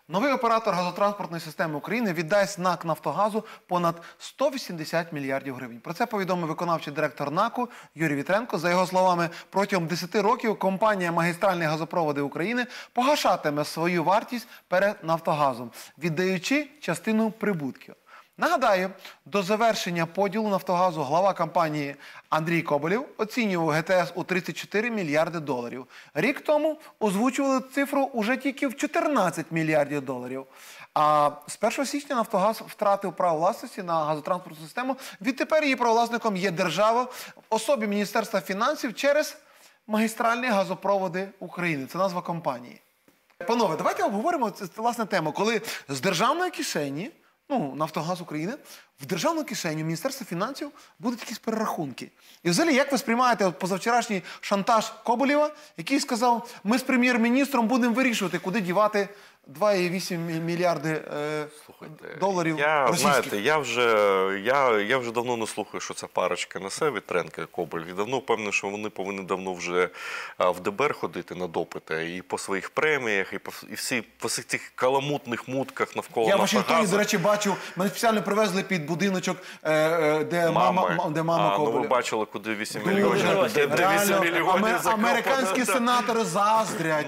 Новий оператор газотранспортної системи України віддасть НАК «Нафтогазу» понад 180 мільярдів гривень. Про це повідомив виконавчий директор НАКу Юрій Вітренко. За його словами, протягом 10 років компанія «Магістральні газопроводи України» погашатиме свою вартість перед «Нафтогазом», віддаючи частину прибутків. Нагадаю, до завершення поділу «Нафтогазу» глава компанії Андрій Коболєв оцінював ГТС у 34 мільярди доларів. Рік тому озвучували цифру уже тільки в 14 мільярдів доларів. А з 1 січня «Нафтогаз» втратив право власності на газотранспортну систему. Відтепер її правовласником є держава в особі Міністерства фінансів через «Магістральні газопроводи України». Це назва компанії. Панове, давайте обговоримо власне тему, коли з державної кишені, «Нафтогаз України», в державну кишеню Міністерства фінансів будуть якісь перерахунки. І взагалі, як ви сприймаєте позавчорашній шантаж Коболєва, який сказав, ми з прем'єр-міністром будемо вирішувати, куди дівати 2,8 мільярди доларів російських? Знаєте, я вже давно не слухаю, що ця парочка несе, Вітренко і Коболєв. І давно впевнений, що вони повинні давно вже в ДБР ходити на допити. І по своїх преміях, і по всіх цих каламутних мутках навколо «Нафтогазу». Я в Вашингтоні, до речі, бачу, мене спеціально привезли під будиночок, де мама Коболєва. Ви бачили, куди 8 мільйонів, американські сенатори заздрять.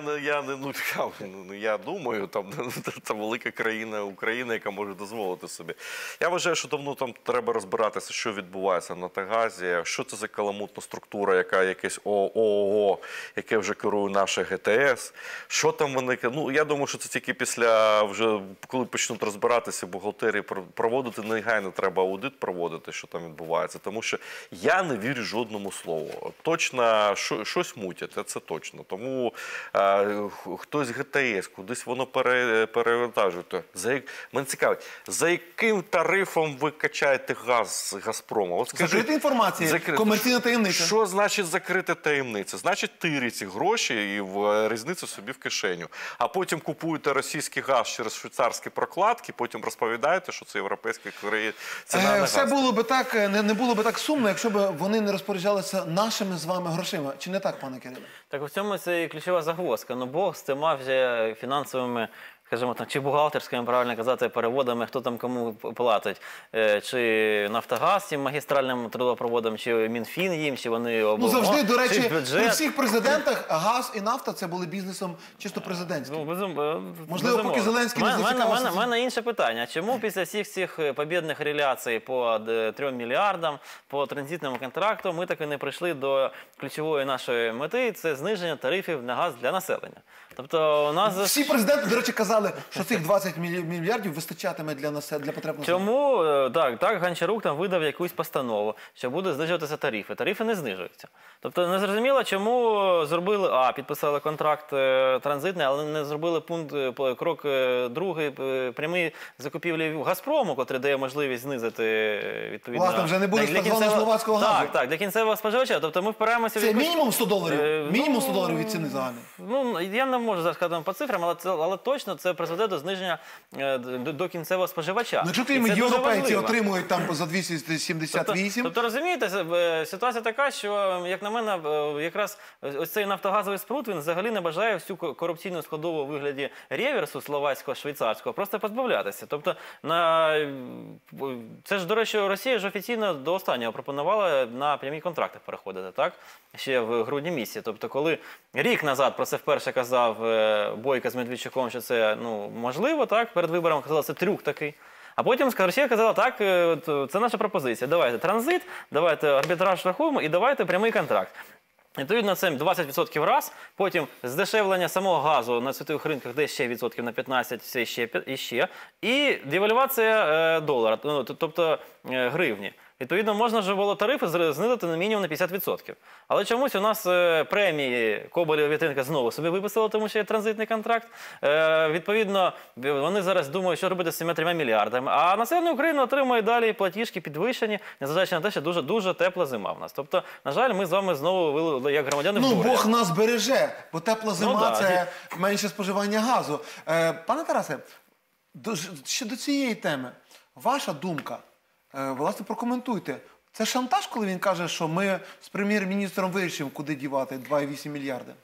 Я думаю, це велика країна Україна, яка може дозволити собі. Я вважаю, що давно там треба розбиратися, що відбувається на «Нафтогазі», що це за каламутна структура, яка якесь ООО, яке вже керує наше ГТС. Що там вони... я думаю, що це тільки після, вже коли почнуть розбиратися бухгалтерії, проводити, негайно треба аудит проводити, що там відбувається. Тому що я не вірю жодному слову. Точно щось мутять, це точно. Тому хтось ГТС, кудись воно перевантажує. Мене цікавить, за яким тарифом ви качаєте газ з «Газпрому»? Закрита інформація, комерційна таємниця. Що значить закрита таємниця? Значить, тирі ці гроші і в різницю собі в кишеню. А потім купуєте російський газ через швейцарські прокладки, потім розповідаєте, що це європейська ціна на газ. Все було би так, не було би так сумно, якщо б вони не розпоряджалися нашими з вами грошима. Чи не так, пане Кириле? Так, у цьому це і ключова загвоздка. Бог з тими вже фінансовими, скажімо так, чи бухгалтерськими, правильно казати, переводами, хто там кому платить. Чи «Нафтогаз» цим магістральним трудопроводом, чи Мінфін їм, чи вони обоє. Завжди, до речі, при всіх президентах газ і нафта це були бізнесом чисто президентським. Можливо, поки Зеленський не зацікавився. У мене інше питання. Чому після всіх цих побєдних реляцій по 3 мільярдам, по транзитному контракту, ми так і не прийшли до ключової нашої мети – це зниження тарифів на газ для населення? Тобто у нас... Всі президенти, до речі, казали, що цих 20 мільярдів вистачатиме для потреб населення. Чому? Так, Гончарук там видав якусь постанову, що будуть знижуватися тарифи. Тарифи не знижуються. Тобто не зрозуміло, чому зробили, підписали контракт транзитний, але не зробили крок другий, прямі закупівлі в «Газпрому», котрий дає можливість знизити, відповідно... Власне, вже не буде споживання словацького газу. Так, для кінцевого споживача. Тобто ми впираємося... Це мінімум 100 доларів? Мінімум 100 доларів від ціни загальної? Я не можу зараз сказати по цифрам, але точно це призведе до зниження до кінцевого споживача. Якщо європейці отримують там за 278... Тобто, розумієте, ситуація така, що, як на мене, якраз ось цей нафтогазовий спрут, він взагалі не бажає всю корупційну складову у вигляді реверсу словацького, швейцарського просто позбавлятися. Тобто, це ж, до речі, Росія ж офіційно до останнього пропонувала на прямі контракти переходити, так? Ще в грудні місяці. Тобто, коли рік назад про це вперше казав Бойко з Медведчуком, що це можливо, так, перед виборами казали, це трюк такий. А потім Росія казала, так, це наша пропозиція, давайте транзит, давайте арбітраж рахуємо і давайте прямий контракт. Відповідно, це 20% раз, потім здешевлення самого газу на світових ринках десь ще відсотків на 15, все ще, і девальвація долара, тобто гривні. Відповідно, можна ж було тарифи знизити на мінімум на 50%. Але чомусь у нас премії Коболєва, Вітренка знову собі виписали, тому що є транзитний контракт. Відповідно, вони зараз думають, що робити з цими 3 мільярдами. А населення України отримує далі платіжки підвищені, незважаючи на те, що дуже тепла зима в нас. Тобто, на жаль, ми з вами знову, як громадяни, в бурі. Бог нас береже, бо тепла зима – це менше споживання газу. Пане Тарасе, ще до цієї теми, ваша думка, власне, прокоментуйте. Це шантаж, коли він каже, що ми з прем'єр-міністром вирішимо, куди дівати 2,8 мільярди?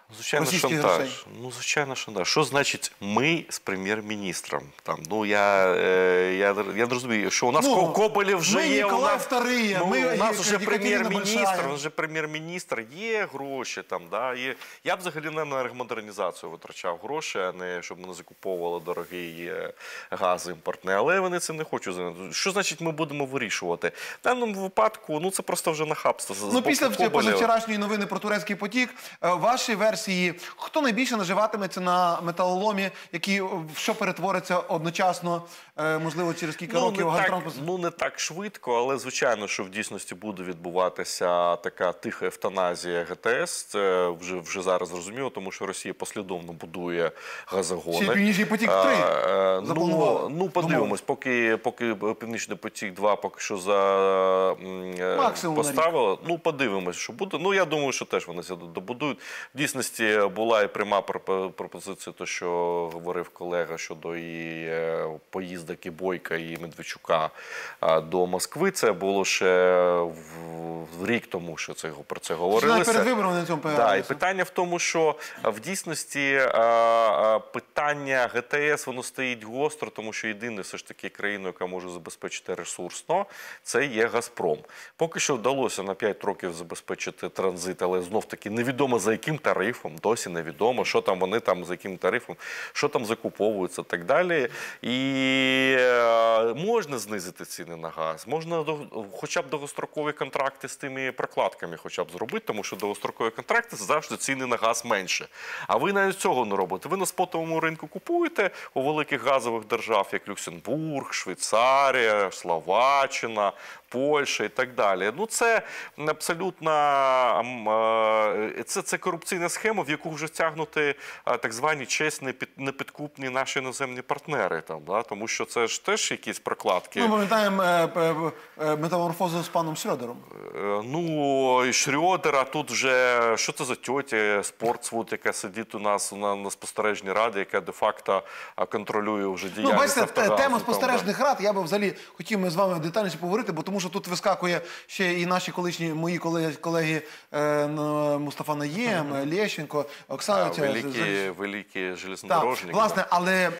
Звичайно, російських шантаж. грошей? Ну, звичайно, шантаж. Що значить ми з прем'єр-міністром? Там, ну, я не розумію, що у нас Ну, Коболєв вже ми є. Ніколай У нас, II, ну, ми у нас вже Екатерина прем'єр-міністр, Большая. у нас вже прем'єр-міністр, є гроші там, да, є. Я б взагалі не на енергомодернізацію витрачав гроші, а не щоб ми не закуповували дорогий газ імпортний. Але вони цим не хочуть займатися. Що значить ми будемо вирішувати? В даному випадку, ну, це просто вже нахабство. з Ну, боку після Коболєва. позавчорашньої новини про турецький потік, ваші версії, хто найбільше наживатиметься на металоломі, який в що перетвориться одночасно, можливо, через кілька років Газпром? Не так швидко, але звичайно, що в дійсності буде відбуватися така тиха евтаназія ГТС. Це вже зараз зрозуміло, тому що Росія послідовно будує газогони. Ще Північний потік-3 запланували. Ну, подивимось, поки Північний потік-2 поки що Максимум на рік. поставили. Ну, подивимось, що буде. Ну, я думаю, що теж вони це добудують. В дійсності була і пряма пропозиція, то, що говорив колега щодо і поїздок і Бойка, і Медведчука до Москви. Це було ще рік тому, що про це говорилося. Перед виборами на цьому Да, і появилося. питання в тому, що в дійсності питання ГТС, воно стоїть гостро, тому що єдине все ж таки країною, яка може забезпечити ресурсно, це є Газпром. Поки що вдалося на 5 років забезпечити транзит, але знов-таки невідомо за яким тарифом, досі невідомо, що там вони там, за яким тарифом, що там закуповується і так далі. І можна знизити ціни на газ, можна хоча б довгострокові контракти з тими прокладками хоча б зробити, тому що довгострокові контракти завжди ціни на газ менше. А ви навіть цього не робите. Ви на спотовому ринку купуєте у великих газових держав, як Люксембург, Швейцарія, Словаччина, Польща і так далі. Ну, це абсолютно це корупційна схема, в яку вже втягнути так звані чесні, непідкупні наші іноземні партнери. Там, да? Тому що це ж теж якісь прокладки. Ми пам'ятаємо метаморфозу з паном Шрёдером. Ну, і Шрёдера, тут вже, що це за тьотя Спортсвуд, яка сидить у нас на спостережній раді, яка де-факто контролює вже Ну, діяльність бачите, Нафтогазу. тема там, спостережних рад, я би взагалі хотів ми з вами детальніше поговорити, бо тому що тут вискакує ще і наші колишні, мої колеги Мустафа Наєм, Лещенко, Оксана. Великі Так, железнодорожники. власне, але